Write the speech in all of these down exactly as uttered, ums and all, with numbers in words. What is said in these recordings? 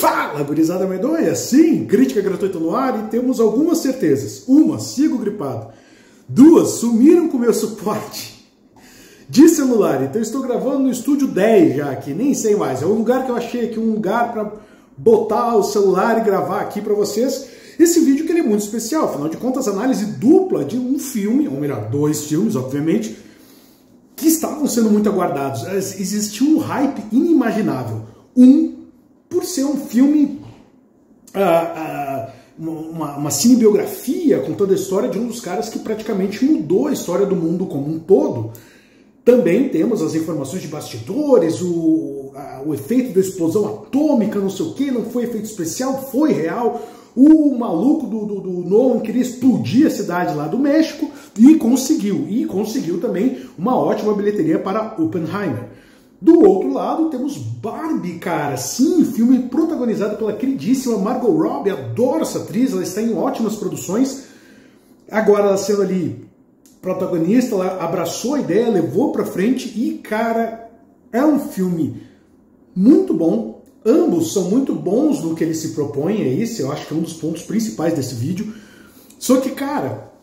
Fala, gurizada medonha! Sim, crítica gratuita no ar e temos algumas certezas. Uma, sigo gripado. Duas, sumiram com o meu suporte de celular. Então estou gravando no estúdio dez já aqui, nem sei mais. É um lugar que eu achei aqui, um lugar para botar o celular e gravar aqui para vocês. Esse vídeo que ele é muito especial, afinal de contas, análise dupla de um filme, ou melhor, dois filmes, obviamente, que estavam sendo muito aguardados. Existia um hype inimaginável. Um, por ser um filme, uh, uh, uma, uma cinebiografia contando a história de um dos caras que praticamente mudou a história do mundo como um todo. Também temos as informações de bastidores, o, a, o efeito da explosão atômica, não sei o que, não foi efeito especial, foi real. O maluco do, do, do Nolan queria explodir a cidade lá do México e conseguiu. E conseguiu também uma ótima bilheteria para Oppenheimer. Do outro lado temos Barbie, cara. Sim, filme protagonizado pela queridíssima Margot Robbie. Adoro essa atriz, ela está em ótimas produções. Agora ela sendo ali protagonista, ela abraçou a ideia, levou pra frente e, cara, é um filme muito bom. Ambos são muito bons no que ele se propõe, é esse, eu acho que é um dos pontos principais desse vídeo. Só que, cara,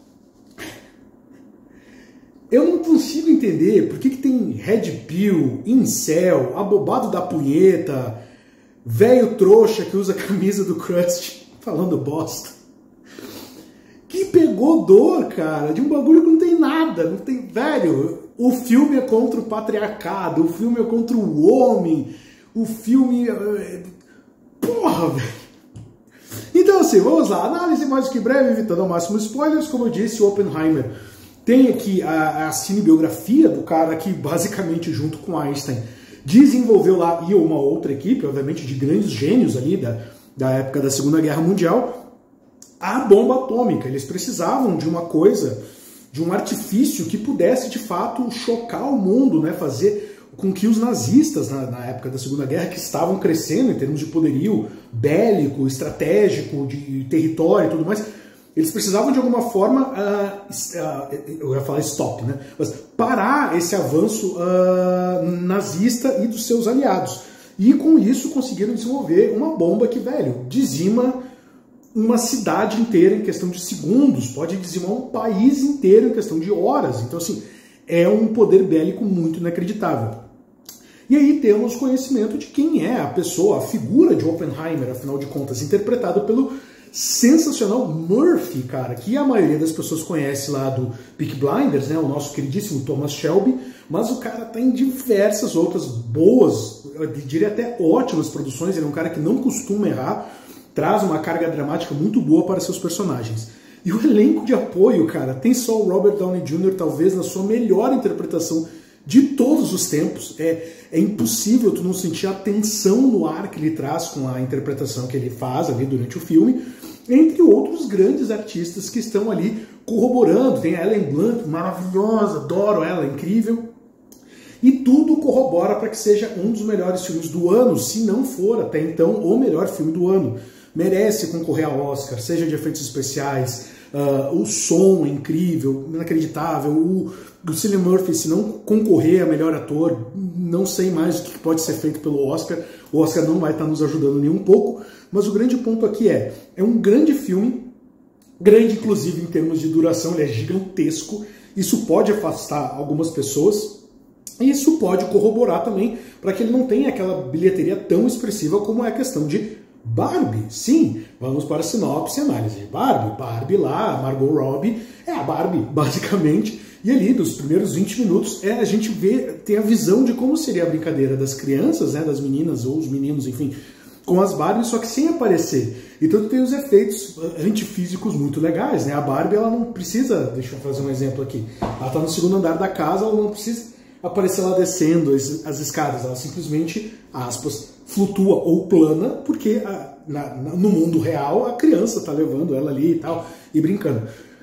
eu não consigo entender por que, que tem Red Pill, Incel, abobado da punheta, velho trouxa que usa a camisa do Krusty falando bosta. Que pegou dor, cara, de um bagulho que não tem nada, não tem... Velho, o filme é contra o patriarcado, o filme é contra o homem, o filme... Porra, velho! Então assim, vamos lá, análise mais do que breve, evitando ao máximo spoilers. Como eu disse, o Oppenheimer tem aqui a, a cinebiografia do cara que, basicamente, junto com Einstein, desenvolveu lá, e uma outra equipe, obviamente, de grandes gênios ali da, da época da Segunda Guerra Mundial, a bomba atômica. Eles precisavam de uma coisa, de um artifício que pudesse, de fato, chocar o mundo, né? Fazer com que os nazistas, na, na época da Segunda Guerra, que estavam crescendo em termos de poderio bélico, estratégico, de território e tudo mais, eles precisavam de alguma forma, uh, uh, eu ia falar stop, né? Mas parar esse avanço uh, nazista e dos seus aliados. E com isso conseguiram desenvolver uma bomba que, velho, dizima uma cidade inteira em questão de segundos, pode dizimar um país inteiro em questão de horas. Então, assim, é um poder bélico muito inacreditável. E aí temos conhecimento de quem é a pessoa, a figura de Oppenheimer, afinal de contas, interpretado pelo sensacional Murphy, cara, que a maioria das pessoas conhece lá do Peaky Blinders, né, o nosso queridíssimo Thomas Shelby, mas o cara tá em diversas outras boas, eu diria até ótimas produções. Ele é um cara que não costuma errar, traz uma carga dramática muito boa para seus personagens. E o elenco de apoio, cara, tem só o Robert Downey Júnior, talvez na sua melhor interpretação de todos os tempos. É, é impossível tu não sentir a tensão no ar que ele traz com a interpretação que ele faz ali durante o filme, entre outros grandes artistas que estão ali corroborando. Tem a Ellen Blunt, maravilhosa, adoro ela, incrível. E tudo corrobora para que seja um dos melhores filmes do ano, se não for até então o melhor filme do ano. Merece concorrer ao Oscar, seja de efeitos especiais, uh, o som é incrível, inacreditável, o, o Cillian Murphy, se não concorrer a melhor ator, não sei mais o que pode ser feito pelo Oscar. O Oscar não vai estar nos ajudando nem um pouco, mas o grande ponto aqui é, é um grande filme, grande inclusive em termos de duração, ele é gigantesco, isso pode afastar algumas pessoas, e isso pode corroborar também para que ele não tenha aquela bilheteria tão expressiva como é a questão de Barbie. Sim, vamos para a sinopse e análise de Barbie. Barbie lá, a Margot Robbie, é a Barbie, basicamente. E ali, dos primeiros vinte minutos, é, a gente vê, tem a visão de como seria a brincadeira das crianças, né, das meninas ou os meninos, enfim, com as Barbies, só que sem aparecer. Então tem os efeitos antifísicos muito legais, né? A Barbie, ela não precisa, deixa eu fazer um exemplo aqui, ela está no segundo andar da casa, ela não precisa aparecer lá descendo as, as escadas, ela simplesmente, aspas, flutua ou plana, porque a, na, na, no mundo real a criança está levando ela ali e tal, e brincando.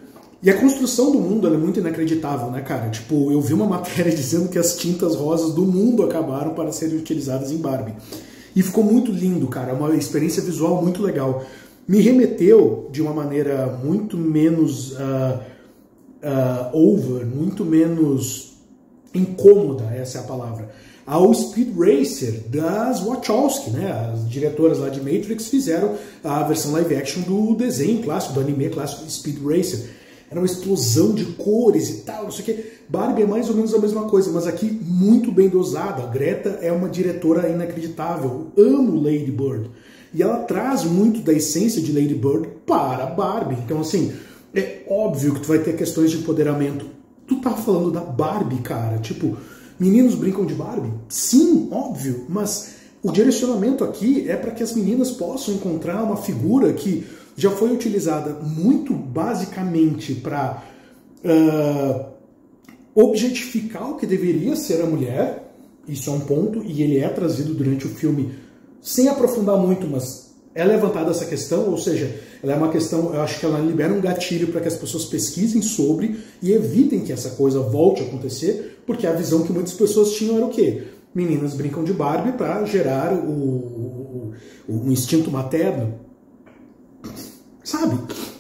E a construção do mundo ela é muito inacreditável, né, cara? Tipo, eu vi uma matéria dizendo que as tintas rosas do mundo acabaram para serem utilizadas em Barbie. E ficou muito lindo, cara, uma experiência visual muito legal. Me remeteu de uma maneira muito menos uh, uh, over, muito menos incômoda, essa é a palavra, ao Speed Racer das Wachowski, né? As diretoras lá de Matrix fizeram a versão live action do desenho clássico, do anime clássico Speed Racer. Era uma explosão de cores e tal, não sei o que. Barbie é mais ou menos a mesma coisa, mas aqui muito bem dosada. A Greta é uma diretora inacreditável. Eu amo Lady Bird. E ela traz muito da essência de Lady Bird para Barbie. Então, assim, é óbvio que tu vai ter questões de empoderamento. Tu tá falando da Barbie, cara. Tipo, meninos brincam de Barbie? Sim, óbvio. Mas o direcionamento aqui é para que as meninas possam encontrar uma figura que já foi utilizada muito basicamente para uh, objetificar o que deveria ser a mulher. Isso é um ponto, e ele é trazido durante o filme sem aprofundar muito, mas é levantada essa questão, ou seja, ela é uma questão, eu acho que ela libera um gatilho para que as pessoas pesquisem sobre e evitem que essa coisa volte a acontecer, porque a visão que muitas pessoas tinham era o quê? Meninas brincam de Barbie para gerar o, o, o instinto materno. Sabe?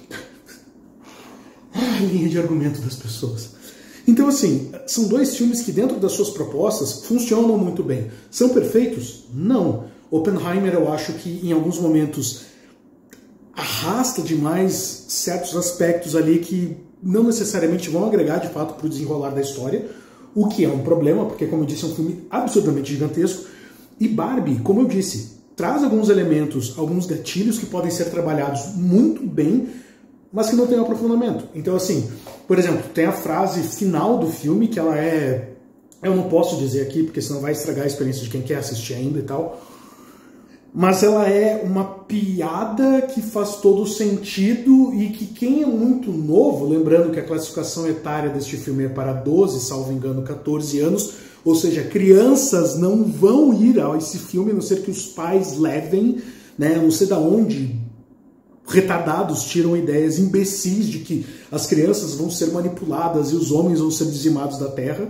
A linha de argumento das pessoas. Então, assim, são dois filmes que dentro das suas propostas funcionam muito bem. São perfeitos? Não. Oppenheimer, eu acho que em alguns momentos arrasta demais certos aspectos ali que não necessariamente vão agregar de fato para o desenrolar da história, o que é um problema, porque, como eu disse, é um filme absurdamente gigantesco. E Barbie, como eu disse, traz alguns elementos, alguns gatilhos que podem ser trabalhados muito bem, mas que não tem aprofundamento. Então, assim, por exemplo, tem a frase final do filme, que ela é... Eu não posso dizer aqui, porque senão vai estragar a experiência de quem quer assistir ainda e tal. Mas ela é uma piada que faz todo sentido e que quem é muito novo, lembrando que a classificação etária deste filme é para doze, salvo engano, quatorze anos, ou seja, crianças não vão ir a esse filme, a não ser que os pais levem, né, não sei de onde retardados tiram ideias imbecis de que as crianças vão ser manipuladas e os homens vão ser dizimados da terra.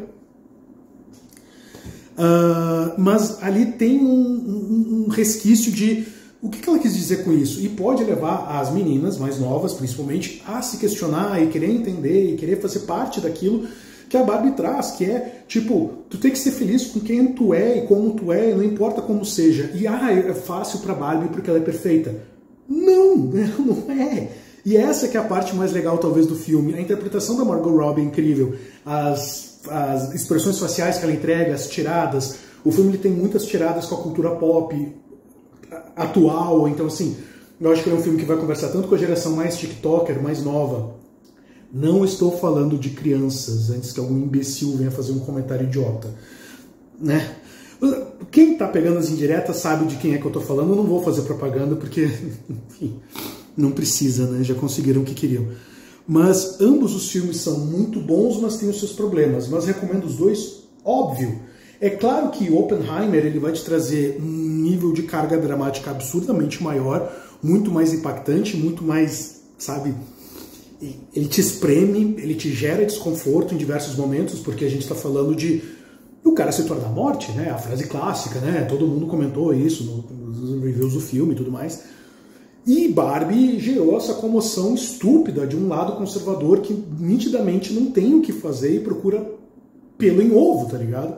Uh, mas ali tem um, um, um resquício de o que, que ela quis dizer com isso, e pode levar as meninas mais novas, principalmente, a se questionar e querer entender e querer fazer parte daquilo que a Barbie traz, que é, tipo, tu tem que ser feliz com quem tu é e como tu é, não importa como seja. E, ah, é fácil pra Barbie porque ela é perfeita. Não, não é. E essa que é a parte mais legal, talvez, do filme. A interpretação da Margot Robbie é incrível. As, as expressões faciais que ela entrega, as tiradas. O filme ele tem muitas tiradas com a cultura pop atual. Então, assim, eu acho que ele é um filme que vai conversar tanto com a geração mais TikToker, mais nova. Não estou falando de crianças, antes que algum imbecil venha fazer um comentário idiota, né? Quem está pegando as indiretas sabe de quem é que eu estou falando. Eu não vou fazer propaganda porque, enfim, não precisa, né? Já conseguiram o que queriam. Mas ambos os filmes são muito bons, mas têm os seus problemas. Mas recomendo os dois, óbvio. É claro que Oppenheimer ele vai te trazer um nível de carga dramática absurdamente maior, muito mais impactante, muito mais, sabe... Ele te espreme, ele te gera desconforto em diversos momentos, porque a gente está falando de o cara se tornar morte, né? A frase clássica, né? Todo mundo comentou isso nos reviews do filme e tudo mais. E Barbie gerou essa comoção estúpida de um lado conservador que nitidamente não tem o que fazer e procura pelo em ovo, tá ligado?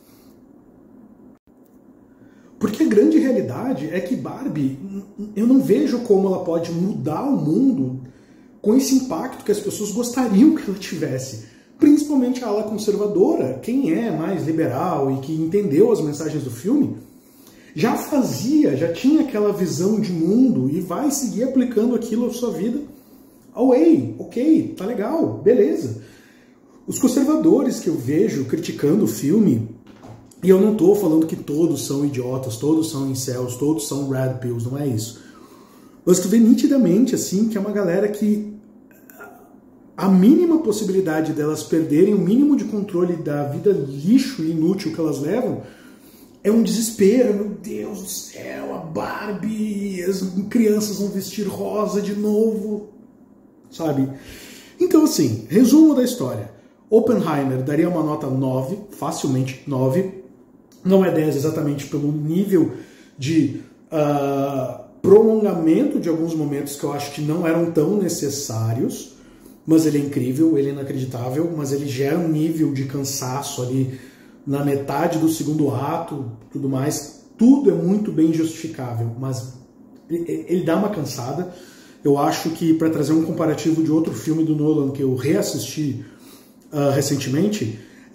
Porque a grande realidade é que Barbie, eu não vejo como ela pode mudar o mundo com esse impacto que as pessoas gostariam que ela tivesse. Principalmente a ala conservadora, quem é mais liberal e que entendeu as mensagens do filme, já fazia, já tinha aquela visão de mundo e vai seguir aplicando aquilo à sua vida. Away, ok, tá legal, beleza. Os conservadores que eu vejo criticando o filme, e eu não estou falando que todos são idiotas, todos são incels, todos são red pills, não é isso. Mas tu vê nitidamente assim, que é uma galera que a mínima possibilidade delas perderem o mínimo de controle da vida lixo e inútil que elas levam é um desespero. Meu Deus do céu, a Barbie, as crianças vão vestir rosa de novo, sabe? Então assim, resumo da história. Oppenheimer daria uma nota nove, facilmente nove. Não é dez exatamente pelo nível de... Uh, prolongamento de alguns momentos que eu acho que não eram tão necessários, mas ele é incrível, ele é inacreditável, mas ele gera um nível de cansaço ali na metade do segundo ato, tudo mais, tudo é muito bem justificável, mas ele, ele dá uma cansada. Eu acho que, para trazer um comparativo de outro filme do Nolan que eu reassisti uh, recentemente,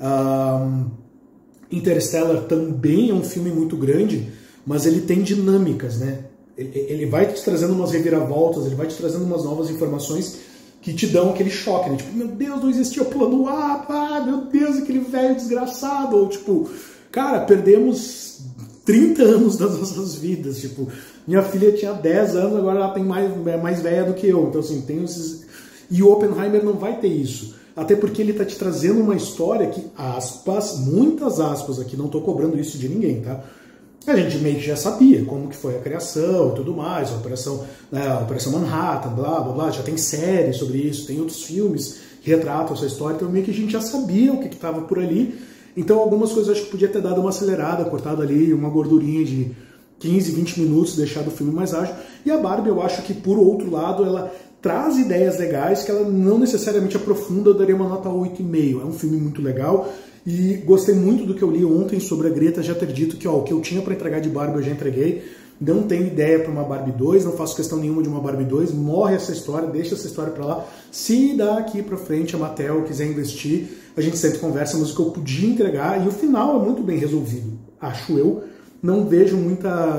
uh, Interstellar também é um filme muito grande, mas ele tem dinâmicas, né? Ele, ele vai te trazendo umas reviravoltas, ele vai te trazendo umas novas informações que te dão aquele choque, né? Tipo, meu Deus, não existia plano A, ah, meu Deus, aquele velho desgraçado. Ou tipo, cara, perdemos trinta anos das nossas vidas, tipo... Minha filha tinha dez anos, agora ela tem mais, é mais velha do que eu. Então, assim, tem esses... E o Oppenheimer não vai ter isso. Até porque ele está te trazendo uma história que, aspas, muitas aspas aqui, não estou cobrando isso de ninguém, tá? A gente meio que já sabia como que foi a criação e tudo mais, a Operação, né, a Operação Manhattan, blá, blá, blá. Já tem série sobre isso, tem outros filmes que retratam essa história. Então, meio que a gente já sabia o que estava por ali. Então, algumas coisas eu acho que podia ter dado uma acelerada, cortado ali uma gordurinha de quinze, vinte minutos, deixado o filme mais ágil. E a Barbie, eu acho que, por outro lado, ela traz ideias legais que ela não necessariamente aprofunda. Eu daria uma nota oito e meio. É um filme muito legal e gostei muito do que eu li ontem sobre a Greta já ter dito que ó, o que eu tinha para entregar de Barbie eu já entreguei. Não tenho ideia para uma Barbie dois, não faço questão nenhuma de uma Barbie dois. Morre essa história, deixa essa história para lá. Se daqui para frente a Mattel quiser investir, a gente sempre conversa, mas o que eu podia entregar, e o final é muito bem resolvido, acho eu. Não vejo muita...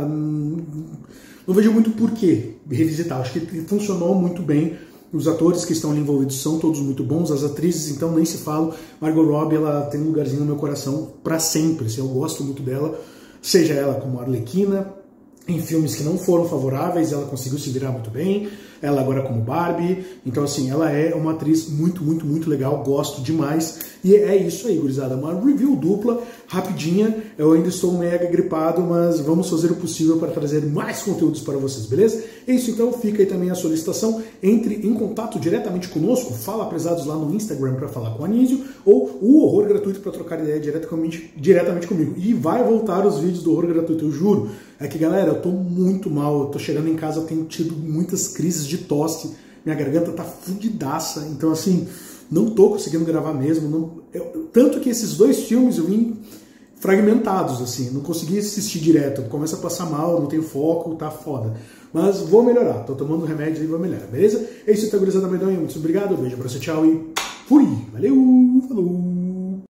Não vejo muito porquê revisitar. Acho que funcionou muito bem. Os atores que estão ali envolvidos são todos muito bons. As atrizes, então, nem se fala. Margot Robbie, ela tem um lugarzinho no meu coração para sempre. Assim, eu gosto muito dela. Seja ela como Arlequina, em filmes que não foram favoráveis, ela conseguiu se virar muito bem. Ela agora como Barbie. Então, assim, ela é uma atriz muito, muito, muito legal. Gosto demais. E é isso aí, gurizada. Uma review dupla, rapidinha. Eu ainda estou mega gripado, mas vamos fazer o possível para trazer mais conteúdos para vocês, beleza? É isso, então. Fica aí também a solicitação. Entre em contato diretamente conosco. Fala Prezados lá no Instagram para falar com o Anísio. Ou o Horror Gratuito para trocar ideia diretamente, diretamente comigo. E vai voltar os vídeos do Horror Gratuito, eu juro. É que, galera, eu tô muito mal. Eu tô chegando em casa, eu tenho tido muitas crises de tosse. Minha garganta tá fudidaça. Então, assim, não tô conseguindo gravar mesmo. Não, eu, tanto que esses dois filmes eu vim fragmentados, assim. Não consegui assistir direto. Começa a passar mal, não tenho foco, tá foda. Mas vou melhorar. Tô tomando remédio e vou melhorar, beleza? É isso, tá, gurizada. Muito obrigado. Beijo, abraço, tchau e fui. Valeu, falou.